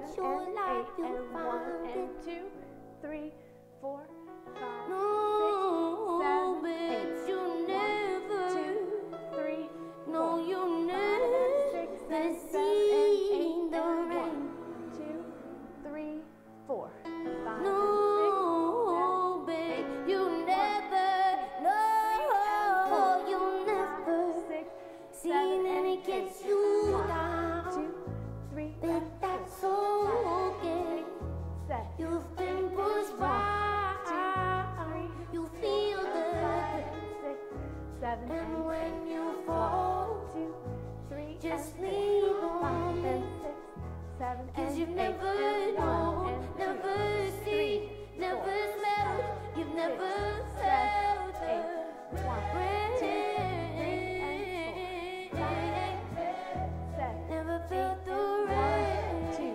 seven and eight and one and two, three, four, five, six, seven, eight. One, two, three, four, five, six, seven, eight, and one, two, three, four, five, no, babe, you never, no, you never seen any kiss you down. 2, 3, But that's okay. 7, You've been pushed by. You feel the 6, 7, and when you fall, 2, 3, just and leave 5 on and me. 6, 7 'Cause and you've 8 never and 1 known, and 2, never 3, seen, never 4, smelled, you've never felt the 1, 2, 3, and 4, 7, never felt the 1, rain. 2,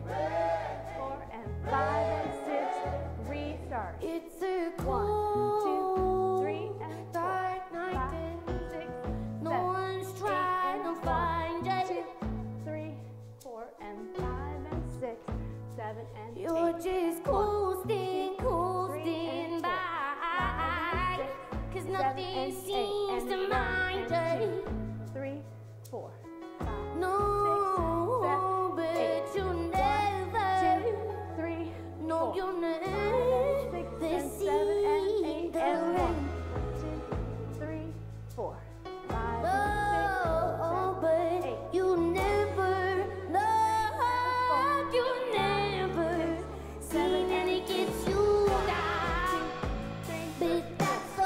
4, and 5 and 6. Restart. It's a 1, cold, 2, 3, and 4, dark 5, night. 6, No 7, one's trying to find 2, you. 3, 4, and 5 and 6, 7 and 8. You're just coasting, 3 coasting and 4, 5 by. and 6, 'Cause 7 nothing and 8 seems and to 1 mind and you. 2, 3, 4, 5, No, 6, 7, but 8, you 1, never, 2, 3, no, 4, you 5 never and 6 and 7 and 8 the and 1, rain. 2, 3, 4, 5 No, and 6, 7, but 8. you never, no, you never seen any kids you down. But that's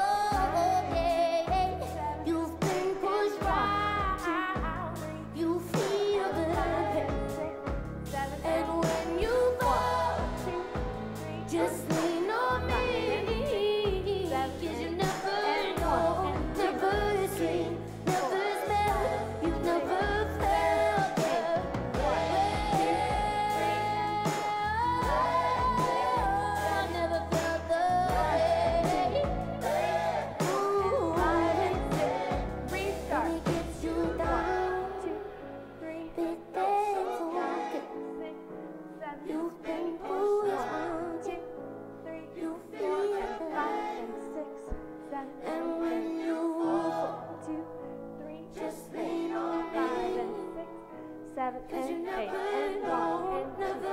okay. You've been pushed round. You feel the pain. And when you fall, just lean on me. 'Cause you never know, never seen, never smelled, you've never felt the I never felt the way. Ooh, Restart. it gets you down. 2, 3, But that's okay. 6, 7, You've been 8, pushed 1, round. 2, 3, You 4, feel and the 5 and 6, 7 And and when 8, you fall, 2, 3, just lean on 5 me. and 6, 7 'Cause you and 8 never and 1 know, and 2, never